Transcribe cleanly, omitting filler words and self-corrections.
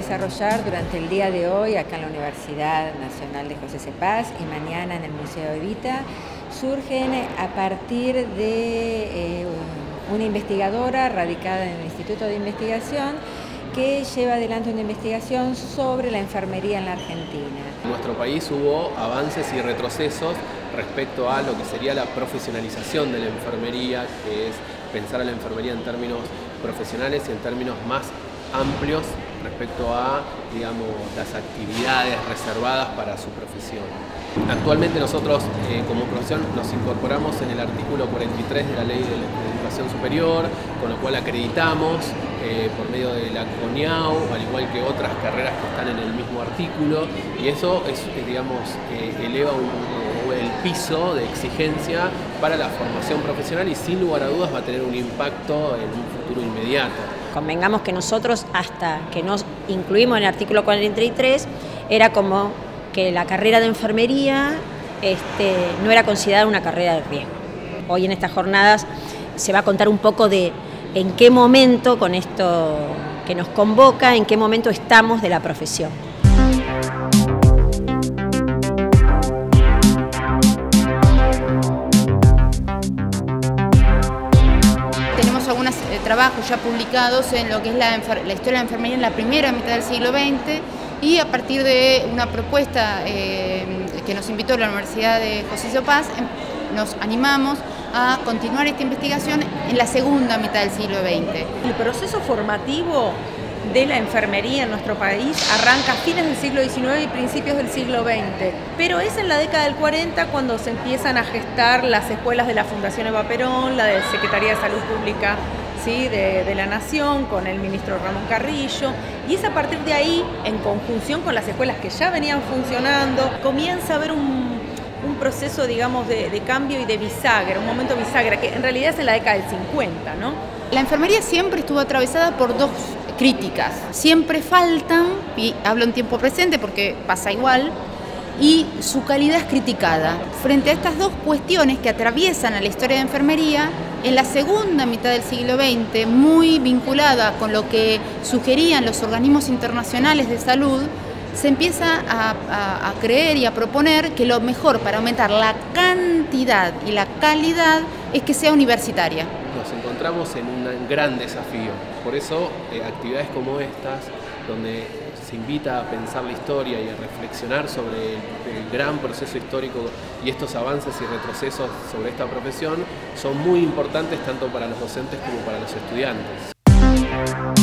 desarrollar durante el día de hoy acá en la Universidad Nacional de José C. Paz y mañana en el Museo Evita surgen a partir de una investigadora radicada en el Instituto de Investigación que lleva adelante una investigación sobre la enfermería en la Argentina. En nuestro país hubo avances y retrocesos respecto a lo que sería la profesionalización de la enfermería, que es pensar a la enfermería en términos profesionales y en términos más amplios respecto a, digamos, las actividades reservadas para su profesión. Actualmente nosotros como profesión nos incorporamos en el artículo 43 de la Ley de Educación Superior, con lo cual acreditamos por medio de la CONIAU, al igual que otras carreras que están en el mismo artículo, y eso es, digamos, eleva el piso de exigencia para la formación profesional y sin lugar a dudas va a tener un impacto en un futuro inmediato. Convengamos que nosotros, hasta que nos incluimos en el artículo 43, era como que la carrera de enfermería no era considerada una carrera de riesgo. Hoy en estas jornadas se va a contar un poco de en qué momento, con esto que nos convoca, en qué momento estamos de la profesión. Tenemos algunos trabajos ya publicados en lo que es la historia de la enfermería en la primera mitad del siglo XX, y a partir de una propuesta que nos invitó la Universidad de José C. Paz, nos animamos a continuar esta investigación en la segunda mitad del siglo XX. El proceso formativo de la enfermería en nuestro país arranca a fines del siglo XIX y principios del siglo XX, pero es en la década del 40 cuando se empiezan a gestar las escuelas de la Fundación Eva Perón, la de Secretaría de Salud Pública, ¿sí?, de la Nación, con el ministro Ramón Carrillo, y es a partir de ahí, en conjunción con las escuelas que ya venían funcionando, comienza a haber un proceso, digamos, de cambio y de bisagra, un momento bisagra, que en realidad es en la década del 50, ¿no? La enfermería siempre estuvo atravesada por dos críticas. Siempre faltan, y hablo en tiempo presente porque pasa igual, y su calidad es criticada. Frente a estas dos cuestiones que atraviesan a la historia de enfermería, en la segunda mitad del siglo XX, muy vinculada con lo que sugerían los organismos internacionales de salud, se empieza a creer y a proponer que lo mejor para aumentar la cantidad y la calidad es que sea universitaria. Nos encontramos en un gran desafío, por eso actividades como estas, donde se invita a pensar la historia y a reflexionar sobre el gran proceso histórico y estos avances y retrocesos sobre esta profesión, son muy importantes tanto para los docentes como para los estudiantes.